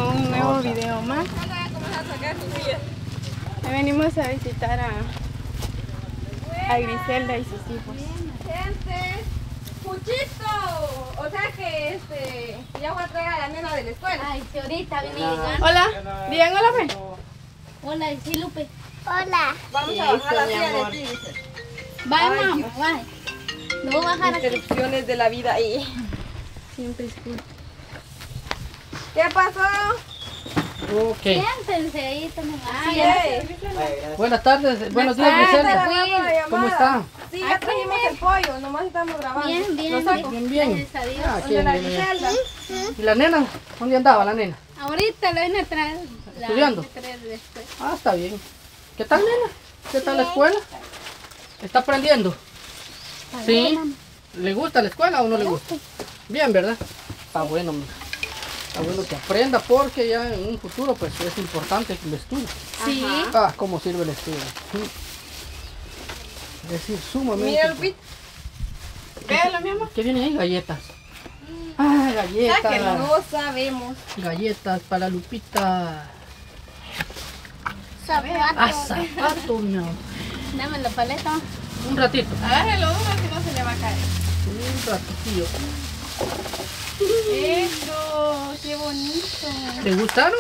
a un nuevo video más. Hoy venimos a visitar a Griselda y sus hijos. Gente, Puchito, o sea que ya voy a traer a la nena de la escuela. Ay, sí, ahorita viene llegando. Hola, digan hola, pues. Hola, sí, Lupe. Hola. Vamos a bajar la silla de ti. Vaya, Ay, mamá, Dios. vaya. No voy a bajar aquí. Interrupciones de la vida ahí. Siempre es cool. ¿Qué pasó? Ok. Siéntense ahí también. Ay, Buenas tardes, buenos días, Griselda. ¿Cómo está? Sí, ya trajimos el pollo, nomás estamos grabando. Bien, bien. Lo saco. Bien, bien. Gracias a Dios. Ah, ¿Dónde qué la bien. Griselda? ¿Y la nena? ¿Dónde andaba la nena? Ahorita lo vine a traer. La ¿Estudiando? vine a traer después. Ah, está bien. ¿Qué tal, nena? ¿Qué tal la escuela? ¿Está aprendiendo? ¿Sí? ¿Le gusta la escuela o no le gusta? Bien, ¿verdad? Está bueno, mija. Está bueno que aprenda porque ya en un futuro pues es importante que el estudio. Sí. Ah, cómo sirve el estudio. Es decir, sumamente. Mira, Lupita. Véalo, mi amor. ¿Qué viene ahí? Galletas. Ah, galletas. No sabemos. Galletas para Lupita. Zapato. Ah, zapatos, mi amor. Dame la paleta. Un ratito. Agárrelo uno, si no se le va a caer. Un ratitillo. Eso, qué bonito. ¿Te gustaron?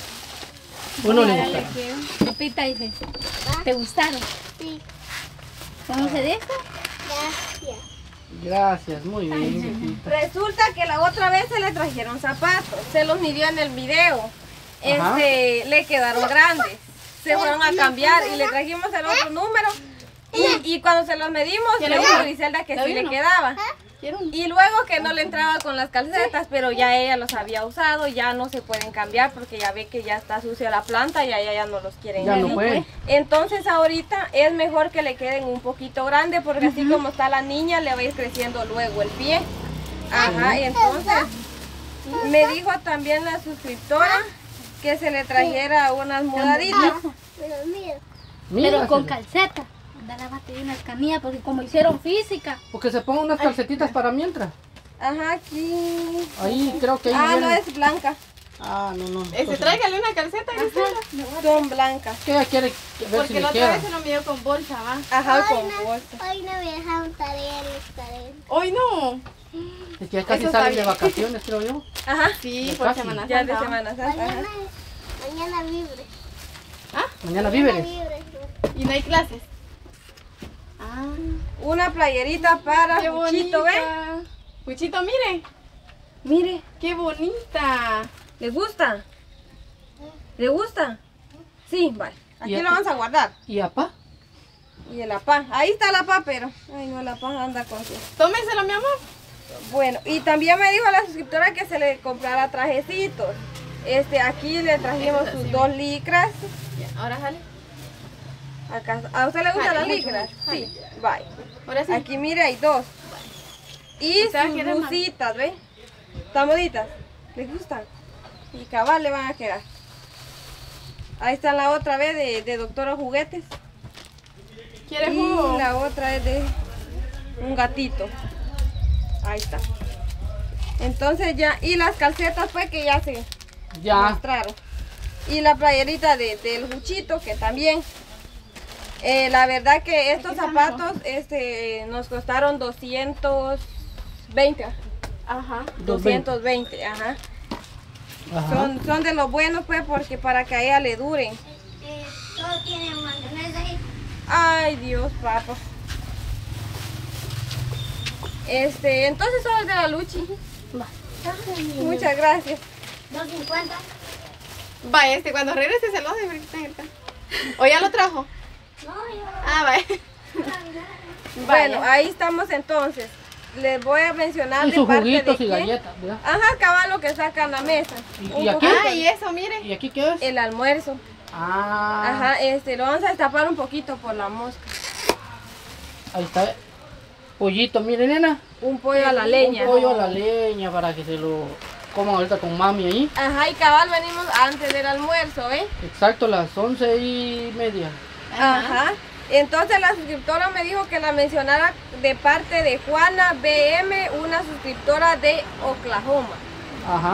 ¿O no le Órale, gustaron? qué- Lupita dice, ¿te gustaron? Sí. ¿Cómo se dice? Gracias. Gracias, muy bien, Lupita. Resulta que la otra vez se le trajeron zapatos. Se los midió en el video. Ajá. Le quedaron grandes. Se fueron a cambiar y le trajimos el otro número. Y cuando se los medimos, le ¿Quiere dijo uno? Griselda que ¿Le sí doy le uno? quedaba. Quiero un... Y luego que no le entraba con las calcetas, pero ya ella los había usado, ya no se pueden cambiar porque ya ve que ya está sucia la planta y ella ya no los quieren Ya no medir. puede. Entonces ahorita es mejor que le queden un poquito grande porque así como está la niña le va a ir creciendo luego el pie. Ajá, entonces me dijo también la suscriptora que se le trajera unas mudaditas. Pero mira. Mira, Pero con se- calceta. Dale a batir unas canillas porque como hicieron física. porque se pongan unas calcetitas para mientras. Ajá, aquí. Ahí creo que ahí Ah, no vienen. es blanca, Ah, no, no. Entonces, Tráigale una calceta, Griselda. son blancas. ¿qué ella quiere ver si Porque le la otra queda? vez se lo midió con bolsa, va. Ajá, Hoy con no, bolsa. hoy no me dejaron tarea en esta vez. Hoy no. Es que ya casi Eso está salen de bien. vacaciones, creo yo. Ajá, Sí, Ya por casi. Semana ya Santa. de ¿va? Semana Santa. Ajá. Mañana libre. Mañana víveres. Libre. Y no hay clases. Ah, Una playerita para qué Puchito, ¿ve? bonita. Puchito, mire. Mire, Qué bonita. ¿le gusta? ¿Le gusta? Sí, vale. Aquí Y lo vamos a guardar. ¿Y apá? Y el apá. Ahí está la apá, pero. Ay, no, la apá anda con su. Tómeselo, mi amor. Bueno, y también me dijo la suscriptora que se le comprara trajecitos. Aquí le trajimos Eso sus sí, 2 licras. Ya, ahora jale. Acá. ¿A usted le gustan Jale, las mucho, licras? mucho, Sí, jale. bye. Ahora sí. Aquí mire, hay 2. Y O sea, sus ¿quiere más? blusitas, ¿ve? ¿Están bonitas? ¿Les gustan? Y cabal le van a quedar. Ahí está la otra vez de Doctora Juguetes. ¿Quieres Y jugo? la otra es de un gatito. Ahí está. Entonces ya, y las calcetas pues que ya se Ya. mostraron. Y la playerita del Juchito que también. La verdad que estos zapatos nos costaron 220. Ajá. 220, ajá. Ajá. Son de los buenos pues porque para que a ella le duren. Todo tiene mayonesa ahí. Ay Dios, papá. Entonces son los de la Luchi. Muchas gracias. 2.50. Va, cuando regrese se lo doy porque está en el carro. ¿O ya lo trajo? No, yo. Ah, vaya. Bueno, ahí estamos entonces. Les voy a mencionar Y de sus parte de juguitos y quién. galletas, ¿verdad? Ajá, cabal lo que saca en la mesa. ¿Y Un aquí? poquito. Ah, y eso, mire. ¿Y aquí qué es? El almuerzo. Ah, Ajá, lo vamos a destapar un poquito por la mosca. ahí está. Pollito, mire, nena. Un pollo a la leña. Un pollo a la leña para que se lo coman ahorita con mami ahí. Ajá, y cabal venimos antes del almuerzo, ¿ves? Exacto, las 11:30. Ajá. Entonces la suscriptora me dijo que la mencionara de parte de Juana BM, una suscriptora de Oklahoma. Ajá.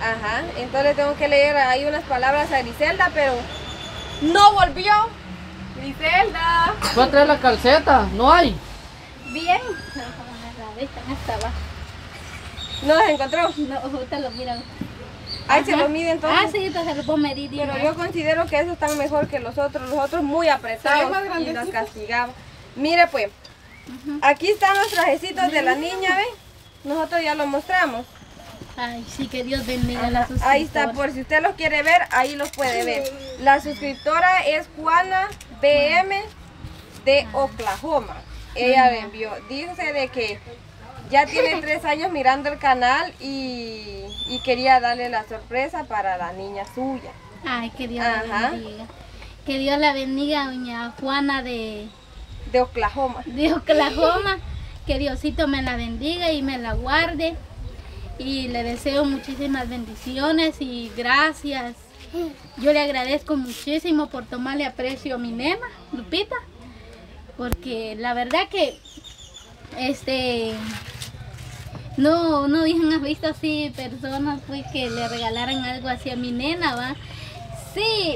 Ajá, entonces tengo que leer ahí unas palabras a Griselda, pero no volvió. Griselda. Voy a traer la calceta, no hay. Bien. Están hasta abajo. ¿No las encontró? No, ahorita lo miran. Ahí se lo mide entonces. Ah, sí, entonces lo puedo medir. Pero yo considero que esos están mejor que los otros muy apretados más y los grandecitos. castigaba. Mire pues, aquí están los trajecitos de la niña, ¿ve? Nosotros ya los mostramos. Ay, sí, que Dios bendiga a la suscriptora. Ahí está, por si usted los quiere ver, ahí los puede ver. La suscriptora es Juana BM de Oklahoma. Ella le envió, dice de que ya tiene 3 años mirando el canal y quería darle la sorpresa para la niña suya. Ay, que Dios la Ajá. bendiga. Que Dios la bendiga, doña Juana de Oklahoma. Oklahoma. Que Diosito me la bendiga y me la guarde. Y le deseo muchísimas bendiciones y gracias. Yo le agradezco muchísimo por tomarle aprecio a mi nena, Lupita. Porque la verdad que no han visto así personas pues que le regalaran algo así a mi nena, ¿va? Sí,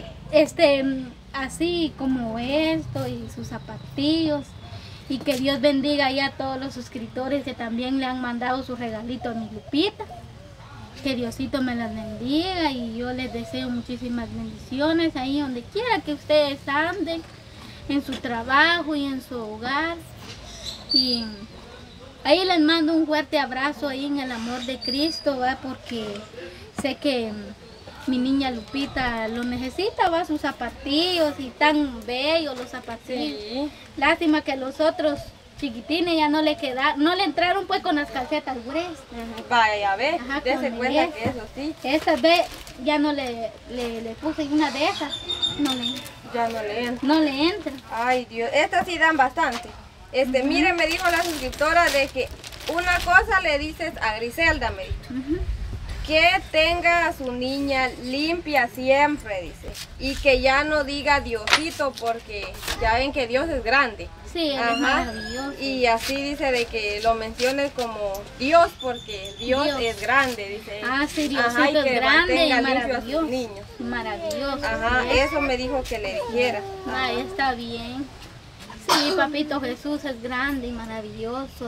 así como esto y sus zapatillos. Y que Dios bendiga ya a todos los suscriptores que también le han mandado su regalito a mi Lupita. Que Diosito me las bendiga y yo les deseo muchísimas bendiciones ahí donde quiera que ustedes anden, en su trabajo y en su hogar. Y ahí les mando un fuerte abrazo ahí en el amor de Cristo, ¿va? Porque sé que mi niña Lupita lo necesita, ¿va? Sus zapatillos y tan bellos los zapatillos. Sí. Lástima que los otros chiquitines ya no le entraron pues con las calcetas gruesas. Vaya, a ver, Ajá, dése con cuenta esta. que eso sí, Esta vez ya no le puse una de esas, ya no le entra. no le entra. Ay Dios, estas sí dan bastante. Mire, me dijo la suscriptora de que una cosa le dices a Griselda, me dijo. Que tenga a su niña limpia siempre, dice. Y que ya no diga Diosito porque ya ven que Dios es grande. Sí, él es Ajá. maravilloso. Y así dice de que lo menciones como Dios porque Dios es grande, dice. Ah, sí, Ajá, y Diosito que es grande y mantenga limpio a sus maravilloso. niños. Maravilloso. Ajá, sí es. eso me dijo que le dijera. Ay, está bien. Sí, papito Jesús es grande y maravilloso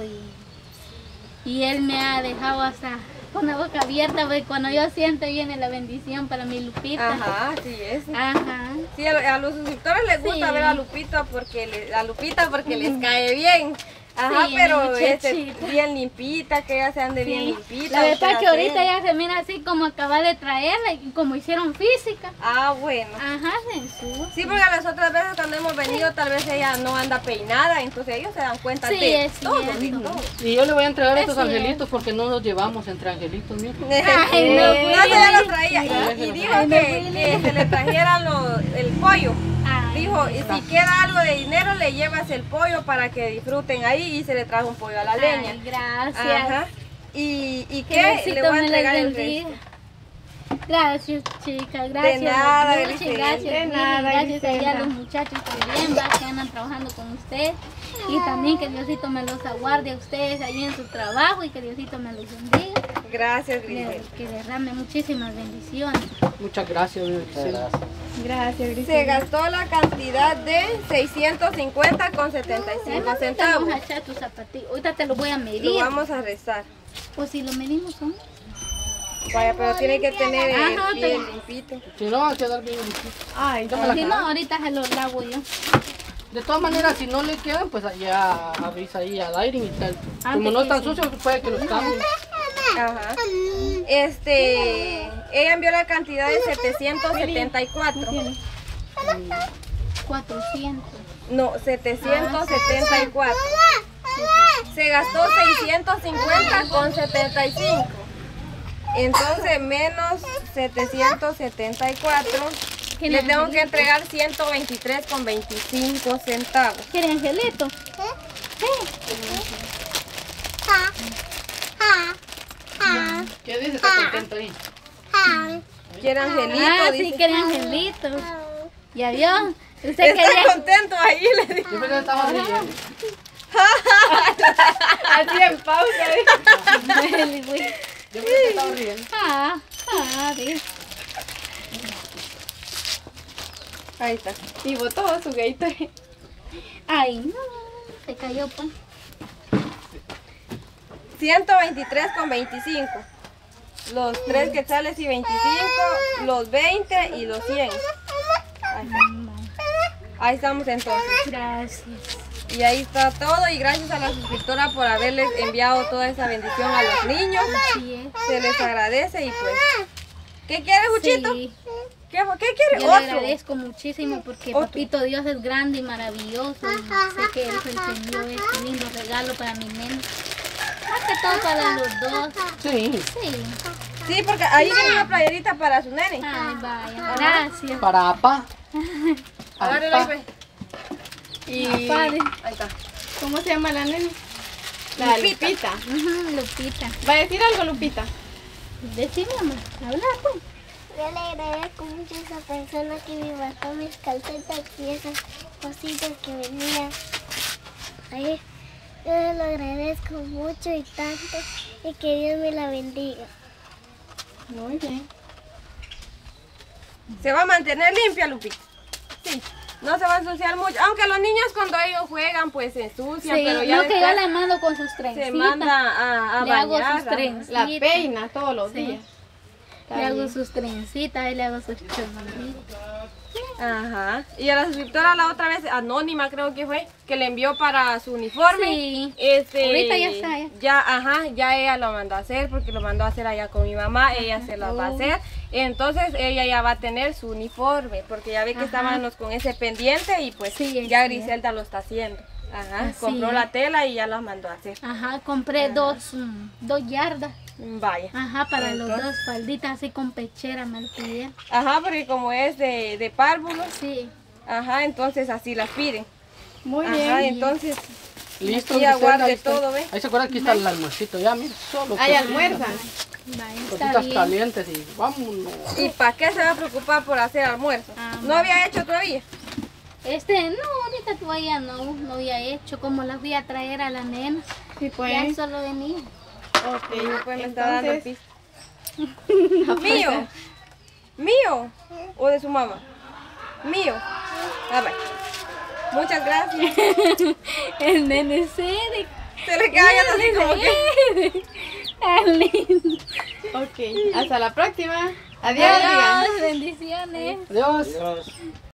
y Él me ha dejado hasta con la boca abierta porque cuando yo siento viene la bendición para mi Lupita. Ajá, sí es. Ajá. Sí, a los suscriptores les gusta Sí. ver a Lupita porque les cae bien. Ajá, Sí, pero muchachita. bien limpita, que ella se ande bien limpita. La verdad usted que ahorita hace. ya se mira así como acaba de traerla y como hicieron física. Ah, bueno. Ajá, Jesús. Sí, porque las otras veces cuando hemos venido tal vez ella no anda peinada, entonces ellos se dan cuenta Sí, de es todo, de cierto. todo. Y yo le voy a entregar Es estos cierto. angelitos porque no los llevamos entre angelitos, mijo. Ay, no, No se ya los traía. Willy. Y dijo que se le trajeran el pollo. Ay, Dijo, y si queda algo de dinero, le llevas el pollo para que disfruten ahí y se le trajo un pollo a la leña. ay, gracias. Ajá. ¿Y Que qué? Le Diosito voy a me entregar las el bendiga. resto. Gracias, chicas, gracias. nada, Muchas Griselda. gracias, De Willy, nada, gracias allá a Griselda. los muchachos también, va, que andan trabajando con usted. Y también que Diosito me los aguarde a ustedes ahí en su trabajo y que Diosito me los bendiga. Gracias, Griselda. Que derrame muchísimas bendiciones. Muchas gracias, Griselda. Gracias, Se Griselda. gastó la cantidad de 650 con 75 Vamos centavos. a echar tus zapatillos. Ahorita te lo voy a Lo medir. vamos a rezar. Pues si lo medimos son. Vaya, pero tiene que tener el Ajá, pie pero- limpito. Si no, va a quedar bien limpito. Ay, Dame la Si cara. no, ahorita se lo lavo yo. De todas maneras, si no le quedan, pues allá avisa ahí al aire y tal. Como no que están sí. sucios, puede que los cambien. Ajá. Ella envió la cantidad de 774. 400. No, 774. Se gastó 650 con 75. Entonces, menos 774. ¿Qué Le le tengo que entregar 123 con 25 centavos. ¿Quiere angelito? ¿Qué dice? ¿Está contento ahí? ¿Quiere angelito? Ah, sí, Dice. quiere angelito. ¿Ya vio? Usted Está quería... contento ahí, le digo. Yo pensé que estaba riendo. así en pausa. Yo pensé que estaba riendo. Ah, Ah, ¿ves? Ahí está. Y botó su Gatorade. Ay, no. Se cayó, pues. 123,25. Los 3 quetzales y 25, los 20 y los 100. Ahí está. Ahí estamos entonces. Gracias. Y ahí está todo y gracias a la suscriptora por haberles enviado toda esa bendición a los niños. Así es. Se les agradece y pues... ¿Qué quieres, Juchito? Sí. ¿Qué quieres? Yo le Otro. agradezco muchísimo porque Otro. Papito Dios es grande y maravilloso. Y sé que Él se enseñó este lindo regalo para mi nene. Más que todo para los dos. Sí. Sí. Sí, porque ahí viene una playerita para su nene. Ay, vaya. Gracias. Para papá. Agárrelo ahí, pues. Y Padre. Ahí está. ¿cómo se llama la nena? La Lupita. Lupita. Ujú, Lupita. ¿Va a decir algo, Lupita? Decime, mamá. Habla, pues. Yo le agradezco mucho a esa persona que me bajó mis calcetas y esas cositas que venían ahí. Yo le lo agradezco mucho y tanto y que Dios me la bendiga. Muy bien. Se va a mantener limpia, Lupita. Sí. No se va a ensuciar mucho. Aunque los niños cuando ellos juegan pues se ensucian, Sí, pero ya no, que yo después la mando con sus trencitas. se manda a Le hago bañar. sus trencitas. La peina todos los Sí. días. Le hago sus trencitas y le hago sus chonitas. Ajá. Y a la suscriptora la otra vez, anónima creo que fue, que le envió para su uniforme. Sí. Ahorita ya está, ya. Ya ella lo mandó a hacer porque lo mandó a hacer allá con mi mamá, ella se lo va a hacer. Entonces ella ya va a tener su uniforme porque ya ve que Ajá. estábamos con ese pendiente y pues Sí, ya es Griselda lo está haciendo. Ajá. Así Compró es. la tela y ya la mandó a hacer. Ajá, compré dos yardas. Vaya. Ajá, para los Entonces- dos falditas así con pechera me lo pidieron. Ajá, porque como es de párvulos, Sí. ajá, entonces así las piden. Muy Ajá, bien. entonces Listo, aquí Griselda, aguarde ahí está. todo, ¿ve? Ahí se acuerda, aquí está el almuercito. Ya, mira, solo Ahí cositas, almuerzan. Vaya, está cositas bien. calientes y vámonos. ¿Y para qué se va a preocupar por hacer almuerzo? Ah, ¿No había hecho todavía? No, ahorita todavía no había hecho, como las voy a traer a la nena. Sí, Ya pues. solo venía. Ok, Pues me está dando entonces, pista. ¿Mío? ¿Mío? ¿O de su mamá? Mío. A ver. Muchas gracias. El nene serio. Se le queda viendo así como que... Tan lindo. ok, hasta la próxima. Adiós, digan. Adiós, bendiciones. Adiós.